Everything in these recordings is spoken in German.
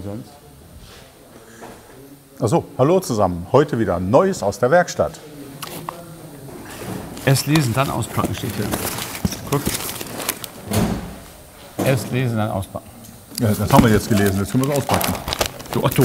sonst? Achso, hallo zusammen. Heute wieder Neues aus der Werkstatt. Erst lesen, dann auspacken steht hier. Guck. Erst lesen, dann auspacken. Ja, das haben wir jetzt gelesen, jetzt können wir es auspacken. Du Otto.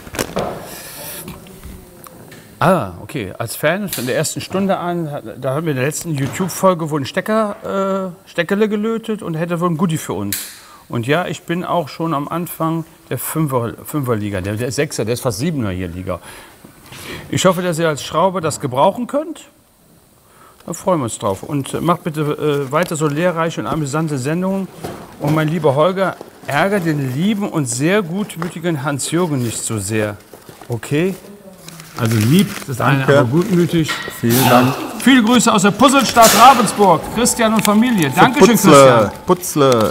Ah, okay. Als Fan von der ersten Stunde an, da haben wir in der letzten YouTube-Folge wohl ein Steckerle gelötet und hätte wohl ein Goodie für uns. Und ja, ich bin auch schon am Anfang der Fünferliga. Der ist Sechser, der ist fast Siebener hier Liga. Ich hoffe, dass ihr als Schrauber das gebrauchen könnt. Da freuen wir uns drauf. Und macht bitte weiter so lehrreiche und amüsante Sendungen. Und mein lieber Holger, ärgert den lieben und sehr gutmütigen Hans-Jürgen nicht so sehr. Okay? Also lieb, das ist eine, aber gutmütig. Vielen Dank. Viele Grüße aus der Puzzlestadt Ravensburg. Christian und Familie. Dankeschön, Christian. Putzle.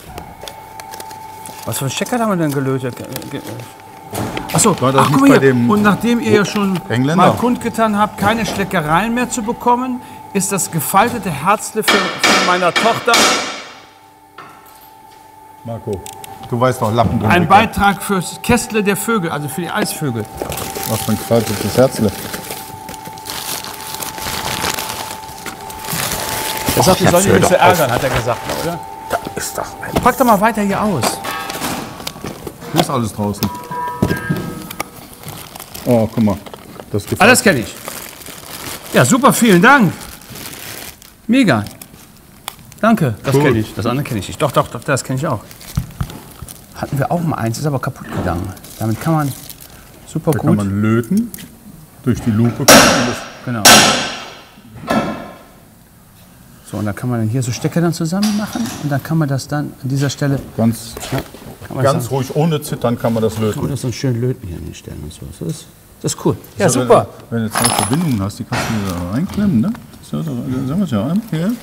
Was für ein Stecker haben wir denn gelötet? Achso, War das ach, nicht guck mal bei hier. dem Und nachdem ihr ja schon Engländer? mal kundgetan habt, keine Schleckereien mehr zu bekommen, ist das gefaltete Herzle für meiner Tochter Marco, du weißt doch, Lappen. ein Beitrag fürs Kästle der Vögel, also für die Eisvögel. Was für ein gefaltetes Herzle. Er sagt, ich soll ihn nicht so ärgern, hat er gesagt, oder? Da ist das. Pack doch mal weiter hier aus. Hier ist alles draußen. Oh, guck mal. Das gefällt. Alles kenne ich. Ja, super, vielen Dank. Mega. Danke, das Cool. kenne ich. Das andere kenne ich nicht. Doch, das kenne ich auch. Hatten wir auch mal eins, ist aber kaputt gegangen. Damit kann man super Da gut. kann man löten, durch die Lupe. Genau. So, und dann kann man dann hier so Stecker dann zusammen machen und dann kann man das dann an dieser Stelle Ganz, kann man ganz ruhig, ohne Zittern kann man das kann man löten. das so schön löten hier hinstellen und so. Das ist cool. Ja, Also, super. Wenn du zwei Verbindungen hast, die kannst du da reinklemmen, ne? So, sagen wir es ja an. Hier.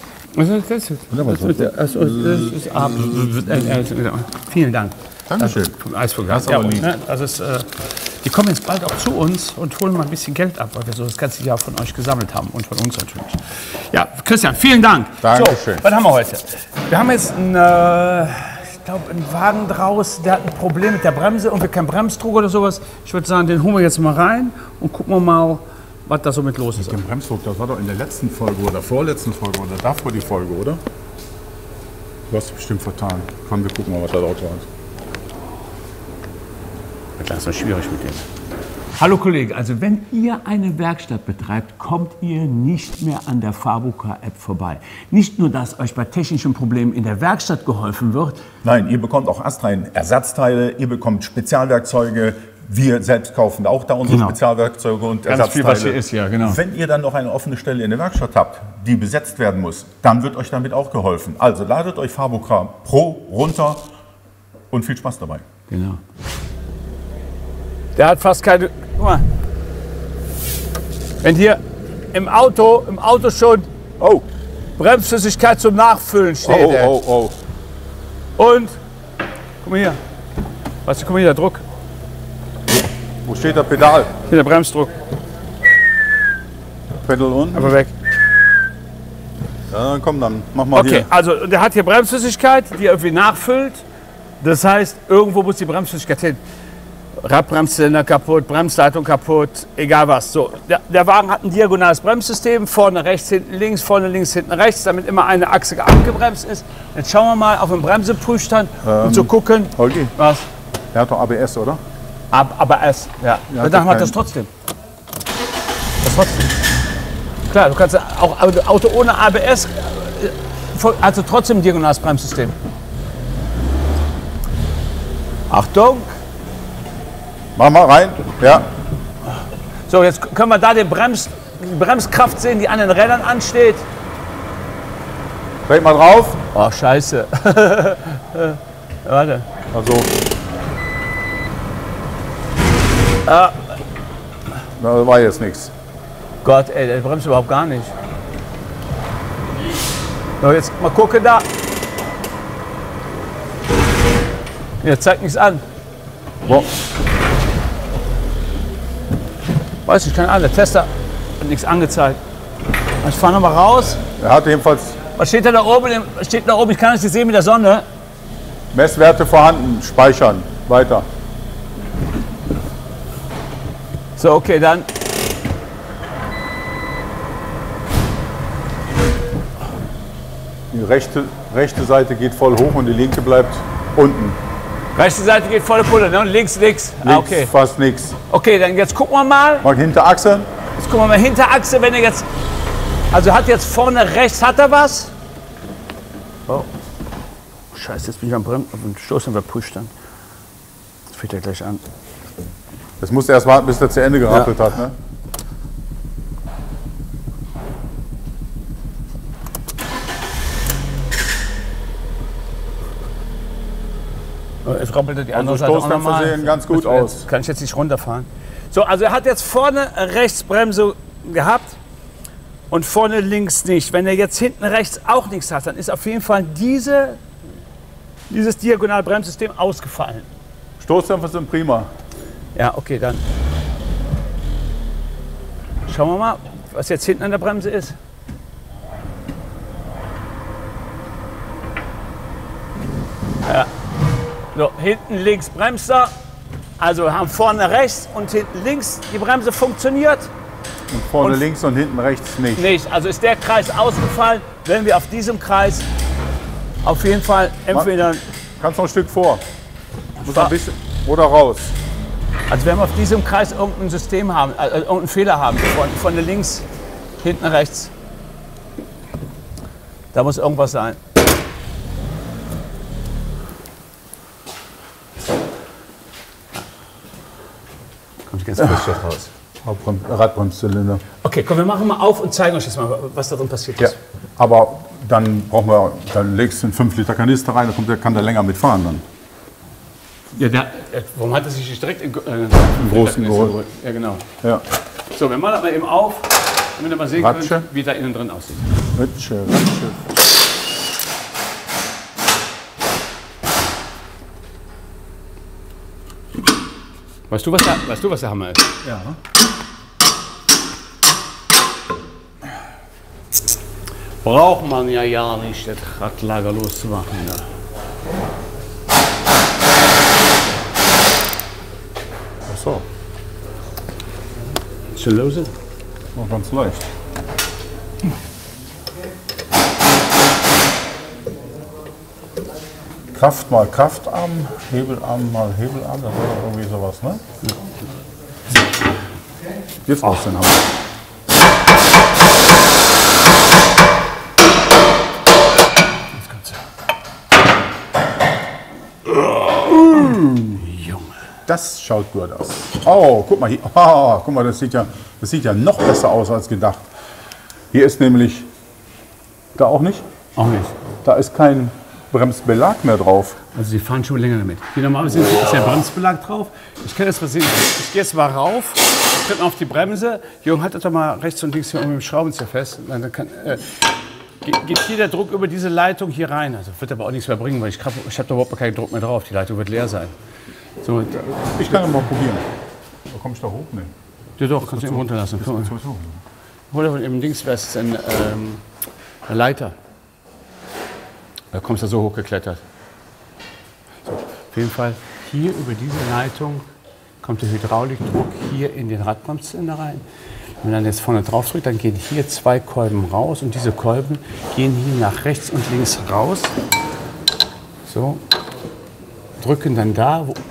Vielen Dank. Dankeschön. Vom Eisvogel. Das ist aber lieb. ne, das ist, die kommen jetzt bald auch zu uns und holen mal ein bisschen Geld ab, weil wir so das ganze Jahr von euch gesammelt haben und von uns natürlich. Ja, Christian, vielen Dank. Dankeschön. So, was haben wir heute? Wir haben jetzt einen Wagen draus, der hat ein Problem mit der Bremse, irgendwie kein Bremsdruck oder sowas. Ich würde sagen, den holen wir jetzt mal rein und gucken wir mal, was da so mit los ist. Den Bremsdruck, das war doch in der letzten Folge oder vorletzten Folge oder davor die Folge, oder? Du hast dich bestimmt vertan. Komm, wir gucken mal, was da dort war. Wird langsam schwierig mit dem. Hallo Kollege, also wenn ihr eine Werkstatt betreibt, kommt ihr nicht mehr an der Fabuka-App vorbei. Nicht nur, dass euch bei technischen Problemen in der Werkstatt geholfen wird. Nein, ihr bekommt auch astrein Ersatzteile, ihr bekommt Spezialwerkzeuge. Wir selbst kaufen auch da unsere Spezialwerkzeuge und Ganz Ersatzteile. viel, was hier ist, ja, genau. Wenn ihr dann noch eine offene Stelle in der Werkstatt habt, die besetzt werden muss, dann wird euch damit auch geholfen. Also ladet euch Fabuka Pro runter und viel Spaß dabei. Genau. Der hat fast keine. Guck mal. Wenn hier im Auto schon Bremsflüssigkeit zum Nachfüllen steht. Und guck mal hier. Was? Guck mal hier, der Druck. Wo steht der Pedal? Hier der Bremsdruck. Pedal unten. Einfach weg. Ja, komm dann, mach mal Okay, hier. also der hat hier Bremsflüssigkeit, die irgendwie nachfüllt. Das heißt, irgendwo muss die Bremsflüssigkeit hin. Radbremszylinder kaputt, Bremsleitung kaputt, egal was. So, der Wagen hat ein diagonales Bremssystem, vorne rechts, hinten links, vorne links, hinten rechts, damit immer eine Achse abgebremst ist. Jetzt schauen wir mal auf den Bremseprüfstand, um zu gucken. Holgi, Was? der hat doch ABS, oder? Aber es, ja. Ja, Und dann hat hat das keinen- trotzdem. Das trotzdem. Klar, du kannst auch ein Auto ohne ABS, also trotzdem ein diagonales Bremssystem. Achtung. Mach mal rein. Ja. So, jetzt können wir da die Bremskraft sehen, die an den Rädern ansteht. Dreh mal drauf. Oh, scheiße. Warte. Also. Da war jetzt nichts. Gott, ey, der bremst überhaupt gar nicht. So, jetzt mal gucken da. Der zeigt nichts an. Boah. Weiß ich, keine Ahnung, der Tester hat nichts angezeigt. Ich fahre nochmal raus. Er hat jedenfalls Was steht da oben? Steht da oben, ich kann es nicht sehen mit der Sonne. Messwerte vorhanden. Speichern. Weiter. So, okay, dann. Die rechte Seite geht voll hoch und die linke bleibt unten. Rechte Seite geht volle Pulle, ne? Und links nix. Links Okay. fast nichts. Okay, dann jetzt gucken wir mal. Mal Hinterachse. Jetzt gucken wir mal Hinterachse, wenn er jetzt. Also hat jetzt vorne rechts, hat er was? Oh. Scheiße, jetzt bin ich am Stoßen verpusht dann. Jetzt fängt er gleich an. Das musst du erst warten, bis der zu Ende gerappelt hat. Ne? Jetzt rappelt er die andere Also Seite auch Stoßdämpfer nochmal. sehen ganz gut aus. Kann ich jetzt nicht runterfahren. So, also er hat jetzt vorne rechts Bremse gehabt und vorne links nicht. Wenn er jetzt hinten rechts auch nichts hat, dann ist auf jeden Fall dieses Diagonalbremssystem ausgefallen. Stoßdämpfer sind prima. Ja, okay, dann schauen wir mal, was jetzt hinten an der Bremse ist. Ja. So, hinten links bremst er. Also wir haben vorne rechts und hinten links die Bremse funktioniert. Und vorne Und links und hinten rechts nicht. Nicht. Also ist der Kreis ausgefallen, wenn wir auf diesem Kreis auf jeden Fall entweder. Kannst noch ein Stück vor. Muss ein bisschen oder raus. Also wenn wir auf diesem Kreis irgendein System haben, irgendeinen Fehler haben, vorne links, hinten rechts. Da muss irgendwas sein. Kommt ganz frisch raus. Radbremszylinder. Okay, komm, wir machen mal auf und zeigen euch jetzt mal, was da drin passiert Ja, ist. aber dann dann legst du einen 5 Liter Kanister rein, dann kann der länger mitfahren dann. Ja, warum hat er sich nicht direkt im großen geholt? Ja, genau. Ja. So, wir machen aber eben auf, damit ihr mal sehen Ratsche. könnt, wie da innen drin aussieht. Ratsche. Weißt du, was der Hammer ist? Ja. Braucht man ja nicht, das Radlager loszumachen. Ja. Ach so, Schon los? war ganz leicht. Kraft mal Kraftarm, Hebelarm mal Hebelarm, das war irgendwie sowas, ne? Ja. Jetzt brauchst du den Hammer. Junge. Das schaut gut aus. Oh, guck mal hier. Oh, guck mal, das sieht ja noch besser aus als gedacht. Hier ist nämlich, da auch nicht, Auch nicht. da ist kein Bremsbelag mehr drauf. Also die fahren schon länger damit. Hier normalerweise ist der Bremsbelag drauf. Ich kann das mal sehen. Ich gehe jetzt mal rauf, tritt mal auf die Bremse. Jürgen, haltet doch mal rechts und links hier mit dem Schraubenzieher fest. Dann geht hier der Druck über diese Leitung hier rein. Also wird aber auch nichts mehr bringen, weil ich habe da überhaupt keinen Druck mehr drauf. Die Leitung wird leer sein. So, Ich kann ja mal probieren. Da komme ich da hoch? Nee. ja doch, kannst du eben runterlassen. Guck mal. Hol dir von eben links wär's eine Leiter. Da kommst du so hochgeklettert. So, auf jeden Fall hier über diese Leitung kommt der Hydraulikdruck hier in den Radbremszylinder rein. Wenn man dann jetzt vorne drauf drückt, dann gehen hier 2 Kolben raus und diese Kolben gehen hier nach rechts und links raus. So, drücken dann da, wo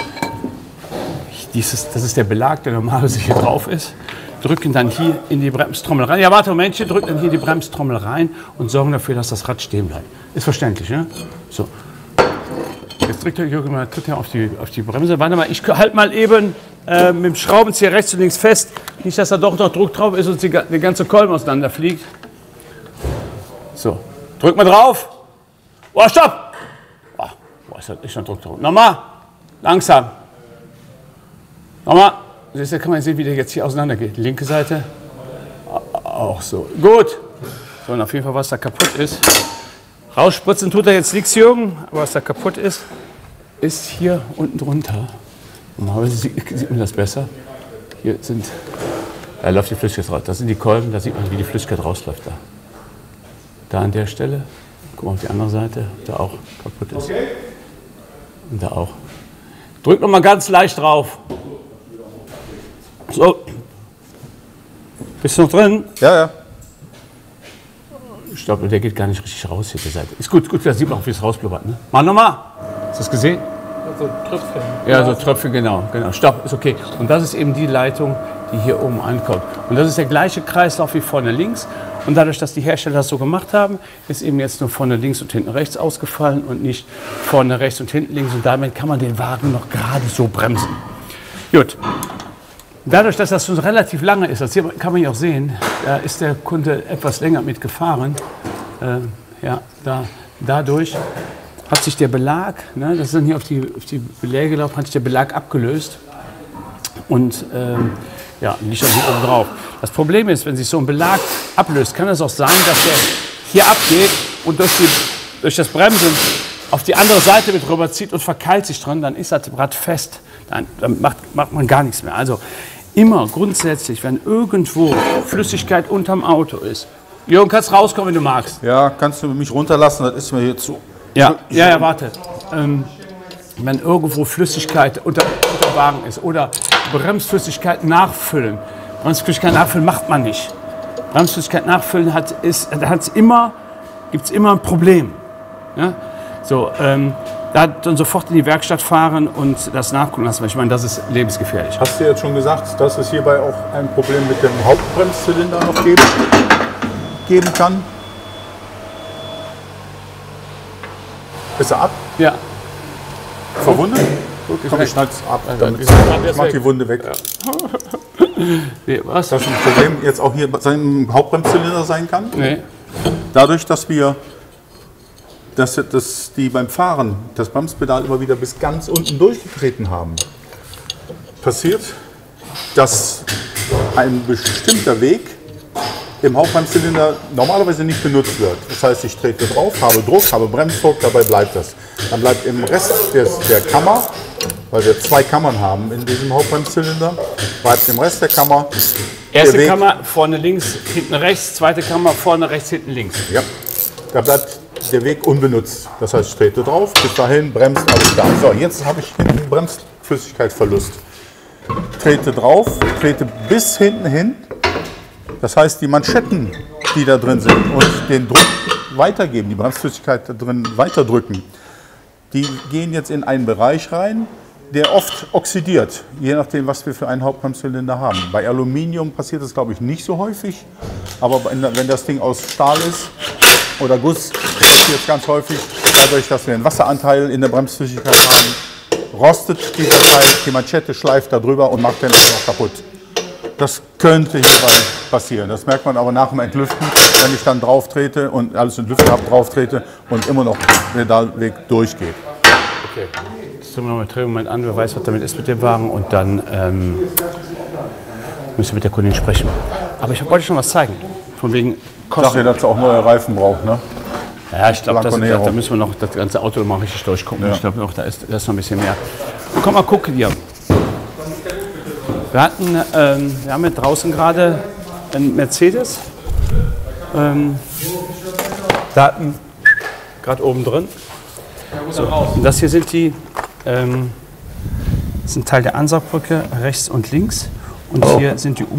das ist der Belag, der normalerweise hier drauf ist. Drücken dann hier in die Bremstrommel rein. Ja, warte, Momentchen, drücken dann hier die Bremstrommel rein und sorgen dafür, dass das Rad stehen bleibt. Ist verständlich, ne? So. Jetzt drückt der Jürgen mal auf die Bremse. Warte mal, ich halte mal eben mit dem Schraubenzieher rechts und links fest. Nicht, dass da doch noch Druck drauf ist und die ganze Kolben auseinander fliegt. So. Drück mal drauf. Oh, stopp! Oh, ist schon Druck drauf. Nochmal. Langsam. Nochmal. Siehst du, kann man sehen, wie der jetzt hier auseinander geht. Linke Seite. Auch so. Gut. So, und auf jeden Fall, was da kaputt ist. Rausspritzen tut er jetzt nichts, Jürgen. Aber was da kaputt ist, ist hier unten drunter. Normalerweise sieht man das besser. Hier da läuft die Flüssigkeit raus. Das sind die Kolben, da sieht man, wie die Flüssigkeit rausläuft. Da an der Stelle. Guck mal auf die andere Seite, da auch kaputt ist. Und da auch. Drück noch mal ganz leicht drauf. So. Bist du noch drin? Ja, ja. Ich glaube, der geht gar nicht richtig raus hier, die Seite. Ist gut, gut, da sieht man auch, wie es rausblubbert. Ne? Mach nochmal. Hast du das gesehen? So Tröpfchen. Ja, so Tröpfchen, genau. Stopp, ist okay. Und das ist eben die Leitung, die hier oben ankommt. Und das ist der gleiche Kreislauf wie vorne links. Und dadurch, dass die Hersteller das so gemacht haben, ist eben jetzt nur vorne links und hinten rechts ausgefallen und nicht vorne rechts und hinten links. Und damit kann man den Wagen noch gerade so bremsen. Gut. Dadurch, dass das schon relativ lange ist, das hier kann man ja auch sehen, da ist der Kunde etwas länger mitgefahren. Ja, dadurch hat sich der Belag, ne, das ist dann hier auf die Beläge gelaufen, hat sich der Belag abgelöst und ja, liegt dann hier oben drauf. Das Problem ist, wenn sich so ein Belag ablöst, kann es auch sein, dass der hier abgeht und durch das Bremsen auf die andere Seite mit rüberzieht und verkeilt sich dran, dann ist das Rad fest. Dann macht man gar nichts mehr. Also immer grundsätzlich, wenn irgendwo Flüssigkeit unterm Auto ist. Jürgen, kannst rauskommen, wenn du magst. Ja, kannst du mich runterlassen? Das ist mir hier zu. Ja, warte. Wenn irgendwo Flüssigkeit unter Wagen ist oder Bremsflüssigkeit nachfüllen. Bremsflüssigkeit nachfüllen macht man nicht. Bremsflüssigkeit nachfüllen gibt's immer ein Problem. Ja? So, da dann sofort in die Werkstatt fahren und das nachgucken lassen. Ich meine, das ist lebensgefährlich. Hast du jetzt schon gesagt, dass es hierbei auch ein Problem mit dem Hauptbremszylinder noch geben kann? Ist er ab? Ja. Verwundet? Komm, ich schneide es ab. Ich mach die Wunde weg. Ja. Nee, was? Dass ein Problem jetzt auch hier sein Hauptbremszylinder sein kann? Nee. Dadurch, dass die beim Fahren das Bremspedal immer wieder bis ganz unten durchgetreten haben, passiert, dass ein bestimmter Weg im Hauptbremszylinder normalerweise nicht benutzt wird. Das heißt, ich trete drauf, habe Druck, habe Bremsdruck, dabei bleibt das. Dann bleibt im Rest der Kammer, weil wir 2 Kammern haben in diesem Hauptbremszylinder, bleibt im Rest der Kammer erste Kammer vorne links, hinten rechts, zweite Kammer vorne rechts, hinten links. Ja, da bleibt der Weg unbenutzt. Das heißt, ich trete drauf, bis dahin, bremst, alles da. So, jetzt habe ich hinten Bremsflüssigkeitsverlust. Trete drauf, trete bis hinten hin. Das heißt, die Manschetten, die da drin sind und den Druck weitergeben, die Bremsflüssigkeit da drin weiterdrücken, die gehen jetzt in einen Bereich rein, der oft oxidiert, je nachdem, was wir für einen Hauptbremszylinder haben. Bei Aluminium passiert das, glaube ich, nicht so häufig, aber wenn das Ding aus Stahl ist oder Guss, passiert es ganz häufig, dadurch, dass wir einen Wasseranteil in der Bremsflüssigkeit haben, rostet dieser Teil, die Manschette schleift da drüber und macht den auch noch kaputt. Das könnte hierbei passieren. Das merkt man aber nach dem Entlüften, wenn ich dann drauf trete und alles entlüftet habe, drauf trete und immer noch der Pedalweg durchgeht. Okay. Jetzt tun wir noch mal einen Moment an, wer weiß, was damit ist mit dem Wagen und dann müssen wir mit der Kundin sprechen. Aber ich wollte schon was zeigen. Von wegen Kosten. Ich dachte, dass er auch neue Reifen braucht, ne? Ja, ich glaube, da müssen wir noch das ganze Auto noch mal richtig durchgucken. Ja. Ich glaube, da ist noch ein bisschen mehr. Komm mal gucken hier. Wir haben hier draußen gerade einen Mercedes. Daten gerade oben drin. So, und das hier sind die, das ist ein Teil der Ansaugbrücke, rechts und links. Und hier sind die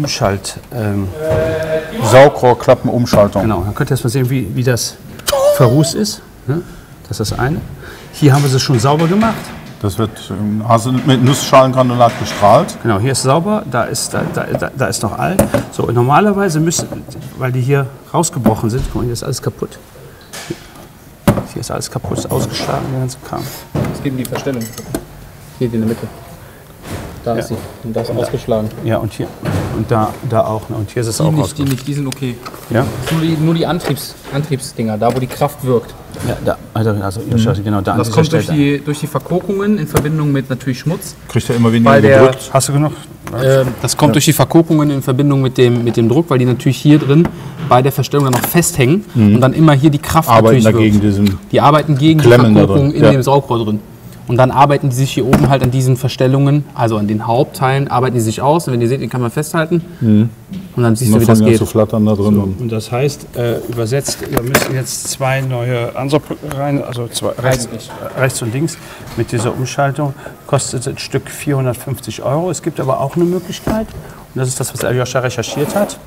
Saugrohrklappenumschaltung. Genau, dann könnt ihr erst mal sehen, wie das verrußt ist. Ne? Das ist das eine. Hier haben wir sie schon sauber gemacht. Das wird mit Nussschalengranulat gestrahlt. Genau, hier ist sauber, da ist noch alt. So, und normalerweise weil die hier rausgebrochen sind, guck mal, hier ist alles kaputt. Hier ist alles kaputt, ist ausgeschlagen, der ganze Kram. Es geht um die Verstellung. Hier in der Mitte. Da ist sie. Und da ist ausgeschlagen. Ja, und hier. Und da auch. Ne? Und hier ist es auch ausgeschlagen. Die sind okay. Ja? Nur die Antriebsdinger, da wo die Kraft wirkt. Ja, genau, da. Das kommt durch die Verkorkungen in Verbindung mit natürlich Schmutz. Kriegt er immer weniger gedrückt. Hast du genug? Das kommt durch die Verkorkungen in Verbindung mit dem Druck, weil die natürlich hier drin bei der Verstellung dann noch festhängen und dann immer hier die Kraft arbeiten natürlich wirkt. Die arbeiten gegen die Verkorkungen in dem Saugrohr drin. Und dann arbeiten die sich hier oben halt an diesen Verstellungen, also an den Hauptteilen, arbeiten die sich aus. Und wenn ihr seht, den kann man festhalten. Und dann siehst du, wie das geht. So flattern da drin. So, und das heißt, übersetzt, wir müssen jetzt 2 neue Ansaugbrücken rein, also rechts und links mit dieser Umschaltung. Kostet ein Stück 450 €. Es gibt aber auch eine Möglichkeit, das ist das, was Aljoscha recherchiert hat.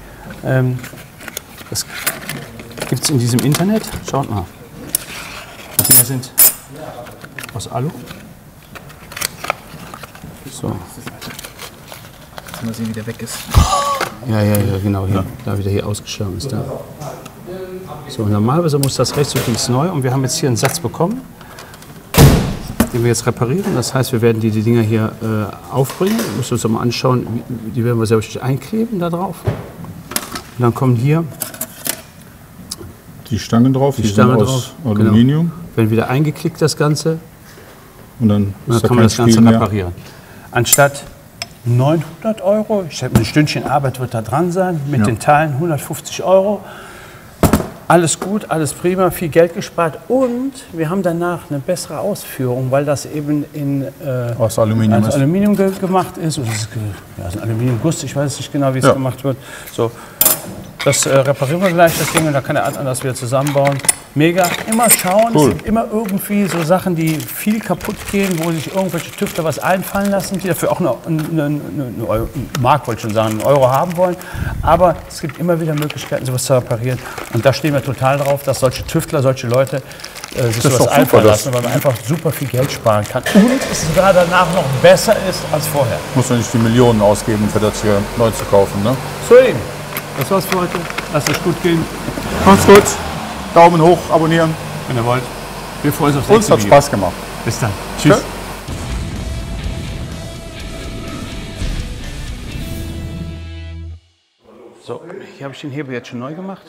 Das gibt es in diesem Internet. Schaut mal. Die Dinger sind aus Alu. So. Mal sehen, wie der weg ist. Ja, genau, hier. Da wieder hier ausgeschirmt ist. Da. So, normalerweise muss das rechts und links neu. Und wir haben jetzt hier einen Satz bekommen, den wir jetzt reparieren. Das heißt, wir werden die Dinger hier aufbringen. Wir müssen uns mal anschauen, die werden wir selbst einkleben da drauf. Und dann kommen hier die Stangen drauf, die Stangen aus Aluminium. Genau. Werden wieder eingeklickt, das Ganze. Und dann kann man das Ganze reparieren. Anstatt 900 Euro, ich habe ein Stündchen Arbeit wird da dran sein, mit den Teilen 150 Euro. Alles gut, alles prima, viel Geld gespart und wir haben danach eine bessere Ausführung, weil das eben aus Aluminium, gemacht ist. Und ist ein Aluminiumguss, ich weiß nicht genau, wie es gemacht wird. So, das reparieren wir gleich, das Ding, und da kann der Adnan das wieder zusammenbauen. Mega, immer schauen, es sind immer irgendwie so Sachen, die viel kaputt gehen, wo sich irgendwelche Tüftler was einfallen lassen, die dafür auch einen Mark, wollte ich schon sagen, einen Euro haben wollen. Aber es gibt immer wieder Möglichkeiten, sowas zu reparieren. Und da stehen wir total drauf, dass solche Tüftler, solche Leute sich sowas einfallen lassen, weil man einfach super viel Geld sparen kann. Und es sogar danach noch besser ist als vorher. Muss man nicht die Millionen ausgeben, für das hier neu zu kaufen, ne? So eben. Das war's für heute. Lasst es gut gehen. Macht's gut. Daumen hoch, abonnieren. Wenn ihr wollt. Wir freuen uns aufs nächste Video. Uns hat Spaß gemacht. Bis dann. Tschüss. Ja. So, hier habe ich den Hebel jetzt schon neu gemacht.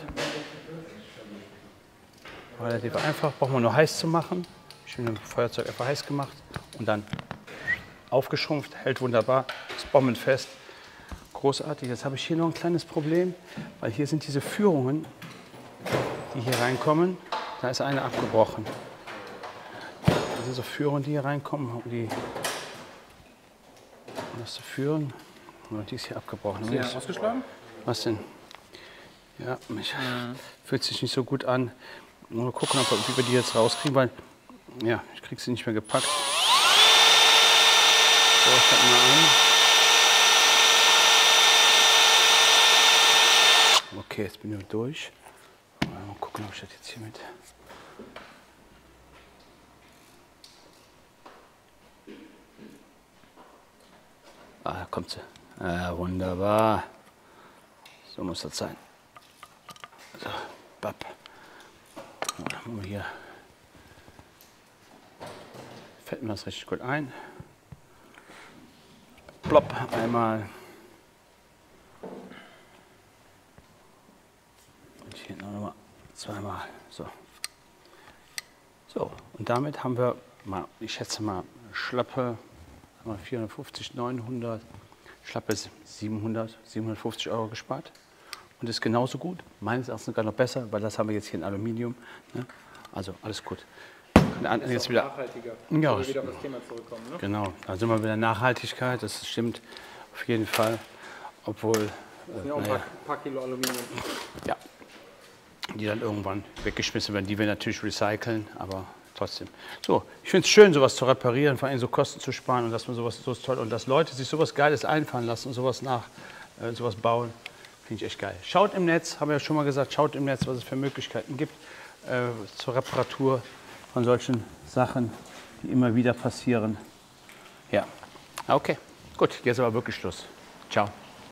Relativ einfach, braucht man nur heiß zu machen. Ich habe mit dem Feuerzeug einfach heiß gemacht und dann aufgeschrumpft, hält wunderbar, ist bombenfest. Großartig. Jetzt habe ich hier noch ein kleines Problem, weil hier sind diese Führungen, die hier reinkommen. Da ist eine abgebrochen. Das sind so Führungen, die hier reinkommen, um das zu führen. Und die ist hier abgebrochen. Ist die ausgeschlagen? Was denn? Ja, fühlt sich nicht so gut an. Mal gucken, wie wir die jetzt rauskriegen, weil ja, ich kriege sie nicht mehr gepackt. So, ich fange mal an. Okay, jetzt bin ich durch. Mal gucken, ob ich das jetzt hier mit. Ah, da kommt sie. Ah, wunderbar. So muss das sein. So, bapp. Dann machen wir hier. Fetten wir das richtig gut ein. Plopp, einmal. Und hier nochmal zweimal. So. So, und damit haben wir mal, ich schätze mal, schlappe 450, 900, schlappe 700, 750 Euro gespart. Und ist genauso gut, meines Erachtens sogar noch besser, weil das haben wir jetzt hier in Aluminium. Ne? Also alles gut. Jetzt wieder nachhaltiger, ja, also wieder auf das Thema zurückkommen. Ne? Genau, da sind wir wieder Nachhaltigkeit, das stimmt auf jeden Fall. Obwohl. Das sind ja auch ein paar Kilo Aluminium. Ja, die dann irgendwann weggeschmissen werden, die wir natürlich recyceln, aber trotzdem. So, ich finde es schön, sowas zu reparieren, vor allem so Kosten zu sparen und dass man sowas so toll und dass Leute sich sowas Geiles einfallen lassen und sowas sowas bauen. Finde ich echt geil. Schaut im Netz, haben wir ja schon mal gesagt, schaut im Netz, was es für Möglichkeiten gibt zur Reparatur von solchen Sachen, die immer wieder passieren. Ja, okay, gut, jetzt aber wirklich Schluss. Ciao.